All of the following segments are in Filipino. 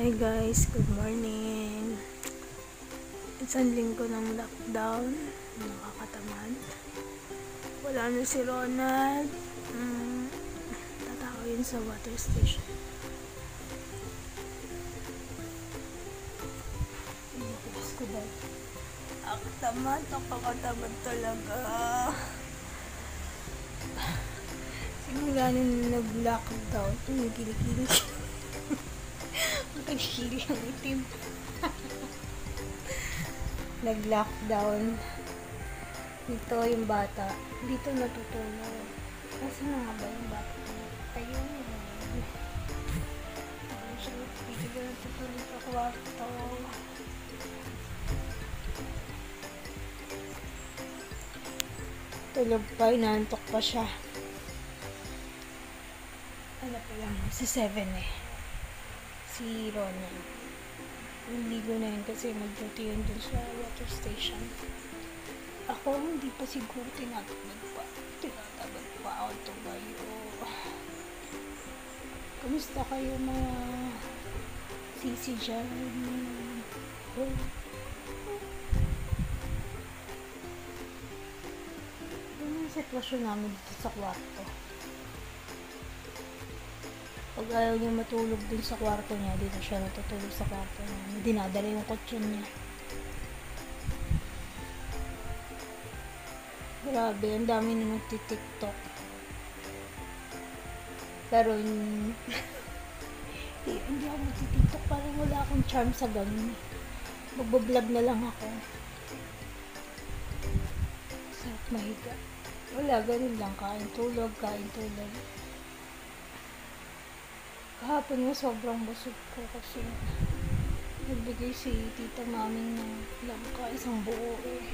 Hi guys, good morning. Isang linggo ng lockdown. Nakakatamad. Wala na si Ronald. Tatawin sa water station. Diyos ko ba? Nakakatamad talaga. Simula nung nag-lockdown, kilikili. Nagkili ang itim. Nag-lockdown. Dito yung bata. Dito natutulog. Kasi na nga ba yung bata? Ayun. Ayun siya. Dito natutulog sa kwarto. Tulog pa. Inaantok pa siya. Ano pa lang? Si 7 eh. Si Ronald. Naligo na yun kasi mag-duty yun dun sa water station. Ako, hindi pa siguro tinatabad pa ako tumayo. Kamusta kayo mga sisi dyan? Ano yung sitwasyon namin dito sa kwarto? Pag ayaw niya matulog dun sa kwarto niya, dito siya natutulog sa kwarto niya. Dinadala yung kutsyon niya. Grabe, ang dami na nagtitiktok. Pero hindi ako nagtitiktok. Parang wala akong charm sa ganun. Magbablog na lang ako. Sarap mahiga. Wala, ganun lang. Kain tulog. Kahapon nga sobrang busog ko kasi nagbigay si tita maming ng langka, isang buo eh.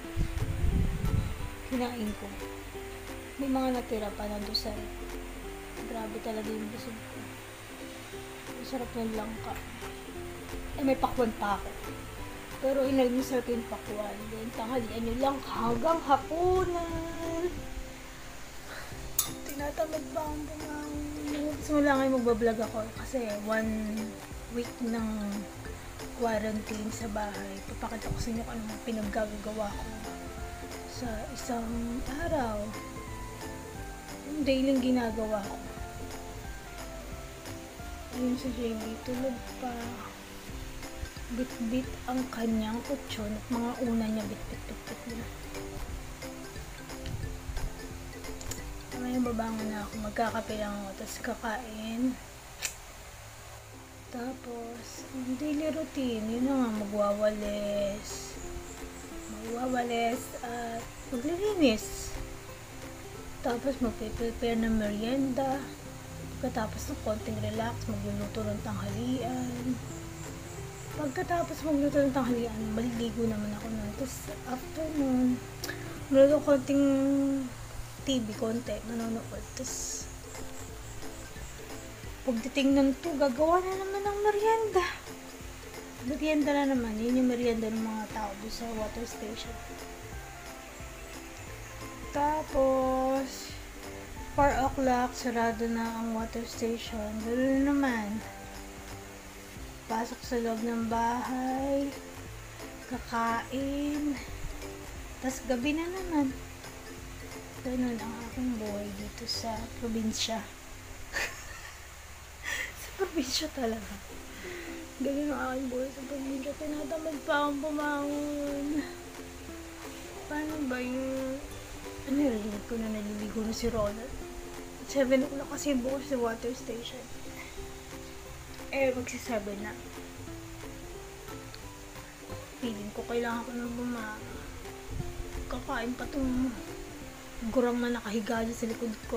Kinain ko. May mga natira pa na doon sa grabe talaga yung busog ko. Masarap ng langka. Eh may pakwan pa ako. Pero inalmusal ko yung pakwan. Then tanghalian yung langka hanggang hapunan. Tinatamad ba ang bumangon? Simula ngayon magbablog ako kasi 1 week ng quarantine sa bahay. Papakita ko sa inyo kung anong pinaggagawa ko sa isang araw. Yung daily ginagawa ko. Ayun si JB, tulog pa. Bit-bit ang kanyang kutsyon at mga una niya bit-bit niya. Ngayon babangon na ako, magkakape lang ako, tapos kakain. Tapos, ang daily routine, yun na nga, magwawalis at maglilinis. Tapos magpe-prepare ng merienda. Pagkatapos ng konting relax, magluluto ng tanghalian. Pagkatapos magluto ng tanghalian, maliligo naman ako nun. Tapos after nun, magluluto konting TV konti, manonood. Tapos pagtitingnan to, gagawa na naman ng merienda. Merienda na naman. Yun yung merienda ng mga tao doon sa water station. Tapos 4 o'clock, sarado na ang water station. Ganoon naman. Pasok sa loob ng bahay. Kakain. Tapos gabi na naman. Ganun ang aking buhay dito sa probinsya. Sa probinsya talaga. Ganun ang aking buhay sa probinsya. Tinatamad pa akong bumangon. Paano ba yung narinig ko na naliligo na si Ronald? 7 o'clock kasi bukas sa water station. Magsi-7 na. Feeling ko kailangan ko na bumangon. Kakain pa itong gurang na nakahiga dyan sa likod ko.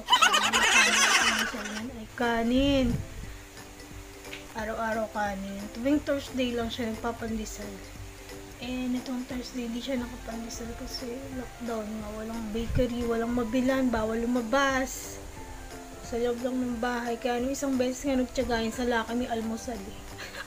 Ay kanin. Araw-araw kanin. Tuwing Thursday lang siya nagpapandesal. Nitong Thursday di siya nakapandesal kasi lockdown nga. Walang bakery, walang mabilan, bawal lumabas. Sa loob lang ng bahay. Kaya isang beses nga nagtiyagayin sa Lakami almusal eh.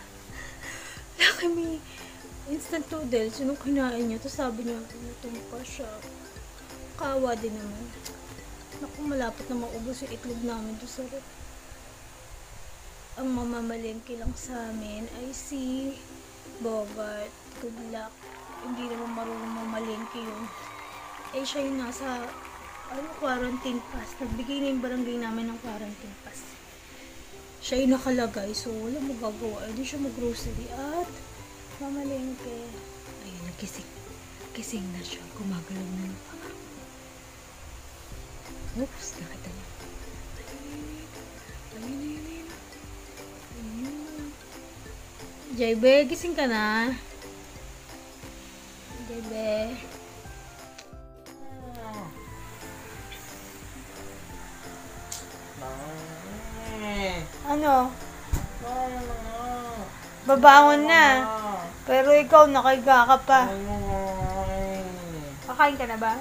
Lakami instant noodles. Yung kinain niya. Tapos sabi niya, natumpa siya. Kawa din naman. Naku, malapit na maubos yung itlog namin doon sa rep. ang mamamalengke lang sa amin ay si Bogart. Good luck. Hindi naman marunong mamalengke yun. Eh, siya yung nasa quarantine pass. Nagbigay na yung barangay namin ng quarantine pass. Siya yung nakalagay, so wala magagawa. Hindi siya mag-grocery at mamalengke. Ayun, nagising. Gising na siya. Gumagalaw na yung paa. Oops, nakita niya. Ayun. Jaybe, gising ka na? Jaybe. Ano? Babangon na. Pero ikaw, nakahiga ka pa. Kakain ka na ba?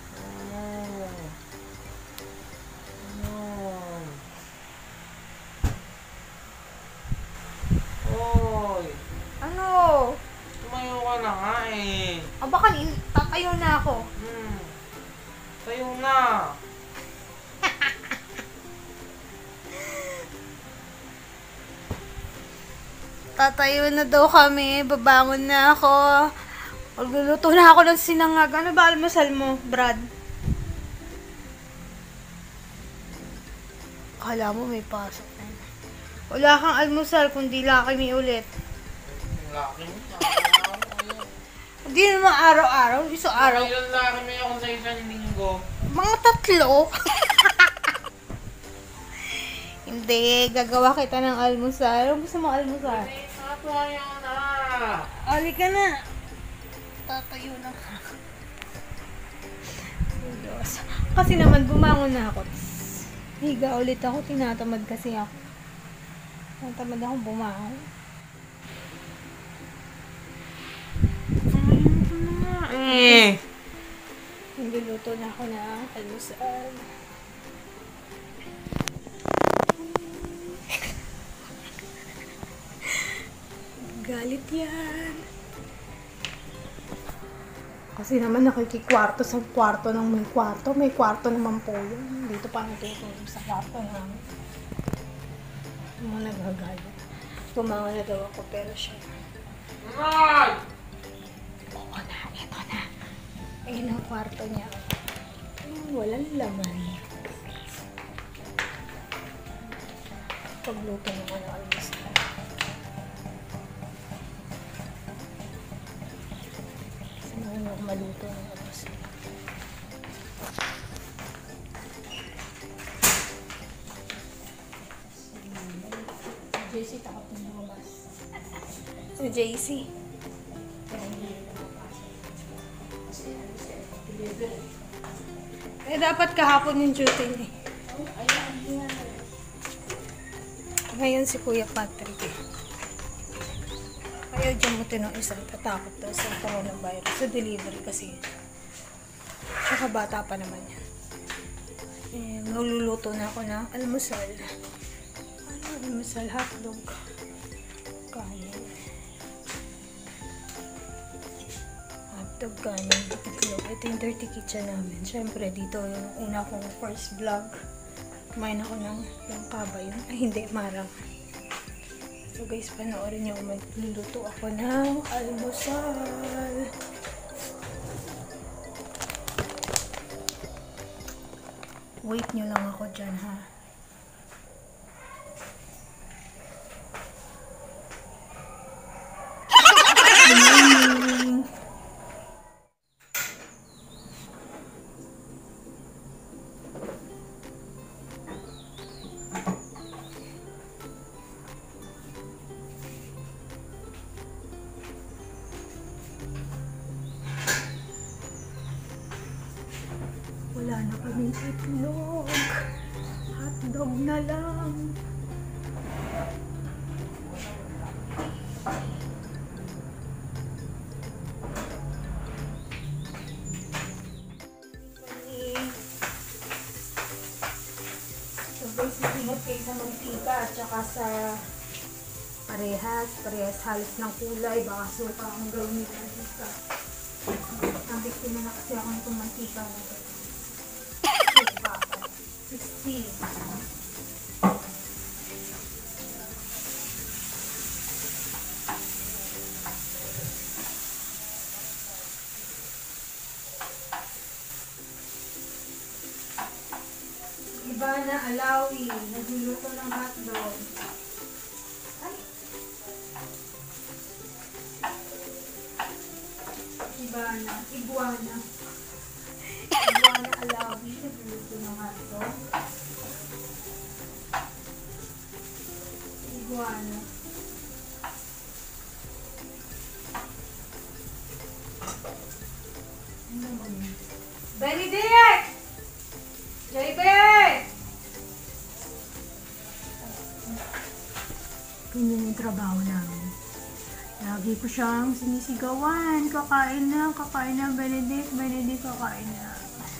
Oy! Ano? Tumayo ka na nga eh. Baka tatayo na ako. Tayo na. Tatayo na daw kami. Babangon na ako. Magluluto na ako ng sinangag. Ano ba almusal mo, Brad? Akala mo may pasok na. Wala kang almusal kundi Lucky ulit. Laki mo. Hindi naman araw-araw. Isang araw. Ilan laki mo ako sa isang linggo? Mga 3. Hindi. Gagawa kita ng almusal. Ano gusto mo almusal? Tayo na. Ali ka na. Tatayo na ka. Kasi naman bumangon na ako. Higa ulit ako. Tinatamad kasi ako. Tinatamad akong bumangon. Nagluluto na ako ng almusal. Galit yan. Kasi naman nakikikwarto sa kwarto ng may kwarto. May kwarto naman po yun. Dito pa natutulog sa kwarto namin. Mga nagagalit. Tumangon na daw ako pero siya. Ay! Oo na, eto na. Ayun ang kwarto niya. Walang laman. Pagluto naman ang almusal. Maluto ng almusal. JC, takot ng lumabas. Si JC. Eh, dapat kahapon yung duty niya. Ngayon si Kuya Patrick eh. Ayaw dyan mo ng isang tatakot daw sa coronavirus. Sa delivery kasi. Tsaka bata pa naman yan. Eh, magluluto na ako ng almusal. Ano almusal? Hotdog. Kanin. Hotdog, kanin, itlog. Ito yung dirty kitchen namin. Siyempre, dito yung una kong first vlog. Kumain ako ng yung kaba yun. Ay, hindi, marang. So guys, panoorin nyo, magluluto ako ng almusal. Wait nyo lang ako dyan, ha? Wala na kaming itlog. Hotdog na lang. So basically, kayo sa mantika at saka sa parehas halos ng kulay. Baka suka ang gawin nila dito. Ang biktima na kasi ako nitong mantika na ito. 60. Ivana Alawi, nagluluto ng hotdog. Ay! Ivana Alawi, nagluluto ng hotdog. Iguana. Ano naman yun? Benedict! JB! Ganyan yung trabaho namin. Lagi ko siyang sinisigawan. Kakain na, Benedict. Benedict, kakain na.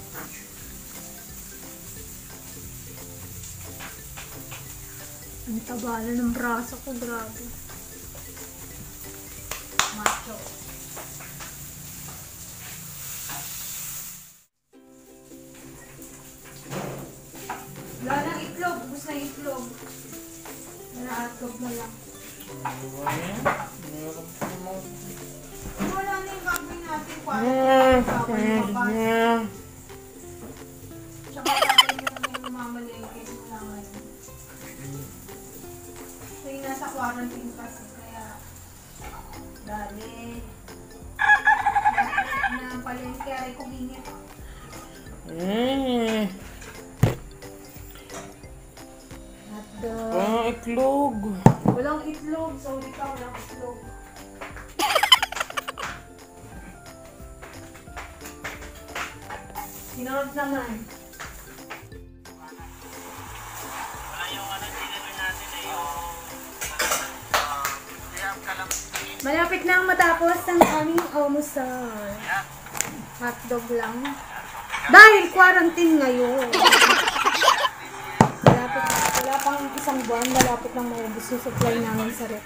Ang taba na ng braso ko, grabe. Macho. Wala nang itlog. Ubus na itlog. Naratlog na lang. Ano ba yan? Meron pa mo. Wala na yung gagawin natin. Tsaka natin yung mamalengke. Wala ngayon. So yung nasa quarantine kasi. Kaya dali. Na palengke ay kumingit. Hotdog. Itlog. Walang itlog. Sorry ka, walang itlog. Sinunod naman. Malapit na ang matapos ang aming almusal. Hotdog lang. Dahil quarantine ngayon. Wala pang isang buwan, malapit nang maubos yung supply namin sa rep.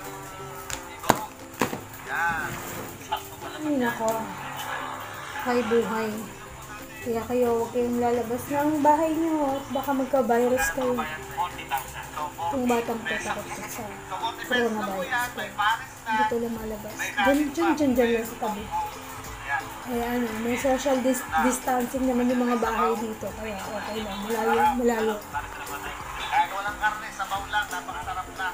Ay nako. Hay buhay. Kaya kayo, huwag kayong lalabas ng bahay niyo at baka magka-virus kayo. Itong batang to takot sa coronavirus. Hindi to lumalabas. Diyan lang sa tabi. Kaya ano, may social distancing naman yung mga bahay dito. Kaya okay lang, malayo. Kahit walang karne, sabaw lang, napakasarap na.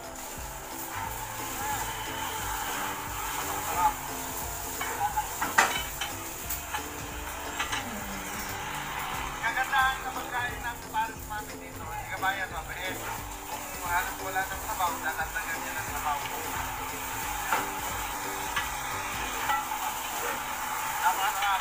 Kagandahan sa pagkain ng Paris Mami dito, hindi ka bayan mabait. Kung halos wala ng sabaw, dadagdagan niya ng sabaw. Napakasarap.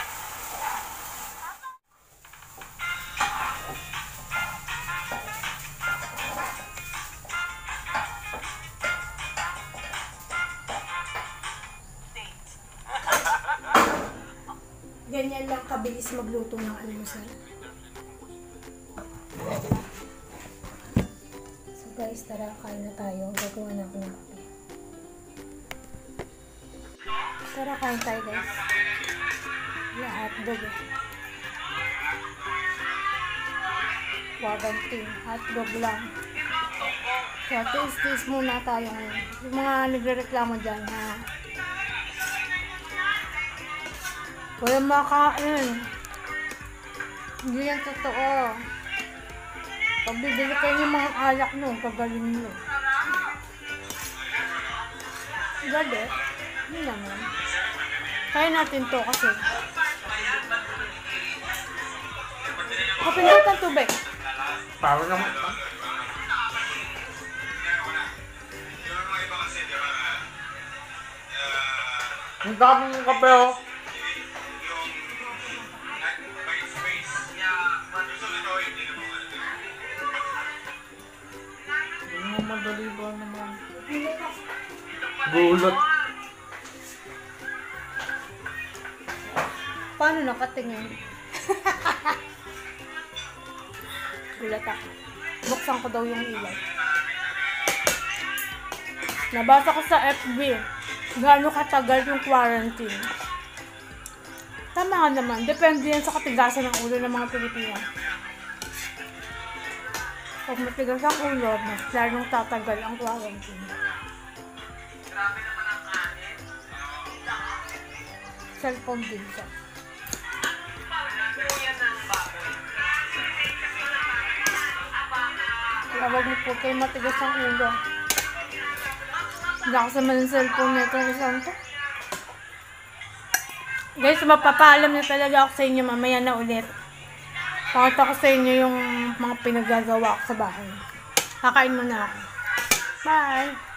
Ganyan lang kabilis magluto ng almusal. So guys, tara, kain na tayo. Gagawa na ako ng kape. Tara, kain tayo guys. Wala, hotdog eh. Quarantine, hotdog lang. So, taste muna tayo ngayon. Yung mga nagre-reklamo dyan, ha? Walang makain. Hindi yan totoo. Pag bibili kayo ng mga alak nun, kagaling nyo. Gade. Hindi naman. Kaya natin to kasi. Kapindot ng tubig. Para naman. Ang dami ng kape oh. Madali ba naman? Gulat. Paano nakatingin? Gulat ako. Buksan ko daw yung ilaw. Nabasa ko sa FB. Gaano katagal yung quarantine. Tama ka naman. Depende yan sa katigasan ng ulo ng mga Pilipino. Pag matigas ang ulo, mas lalong tatagal ang quarantine. Cellphone din siya. Tawag mo po kayo matigas ang ulo. Hindi ako sa ng cellphone nito. Isang to. Guys, mapapaalam na talaga ako sa inyo mamaya na ulit. Pakita ko sa inyo yung mga pinagagawa ko sa bahay. Kakain muna ako. Bye!